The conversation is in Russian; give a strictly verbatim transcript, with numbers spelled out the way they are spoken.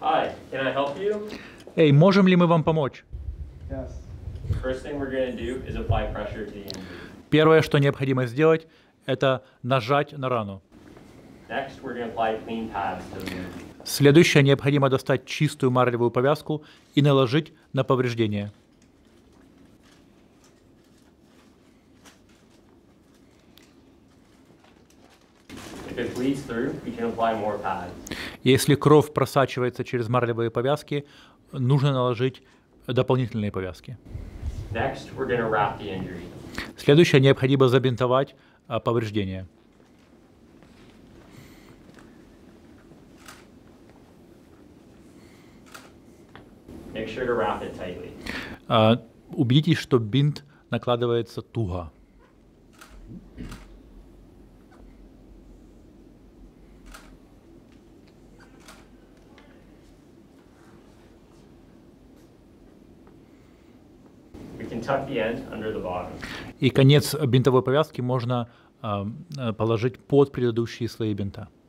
Hi, can I help you? Эй, можем ли мы вам помочь? Yes. First thing we're going to do is apply pressure to the injury. Первое, что необходимо сделать, это нажать на рану. Next, we're going to apply clean pads to the wound. Следующее, необходимо достать чистую марлевую повязку и наложить на повреждение. If it bleeds through, we can apply more pads. Если кровь просачивается через марлевые повязки, нужно наложить дополнительные повязки. Next, we're going to wrap the injury. Следующее, необходимо забинтовать а, повреждение. Make sure to wrap it tightly. А, убедитесь, что бинт накладывается туго. We can tuck the end under the bottom. И конец бинтовой повязки можно а, положить под предыдущие слои бинта.